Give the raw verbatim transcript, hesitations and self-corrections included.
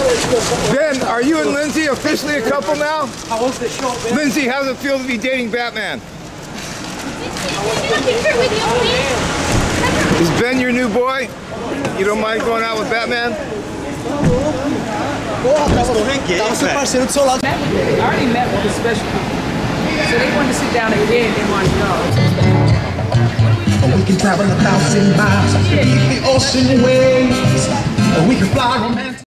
Ben, are you and Lindsay officially a couple now? How was the show, Ben? Lindsay, how does it feel to be dating Batman? Is Ben your new boy? You don't mind going out with Batman? I already met with the special people. So they wanted to sit down again. They wanted to know. We can travel a thousand miles beneath the ocean waves. We can fly romantic.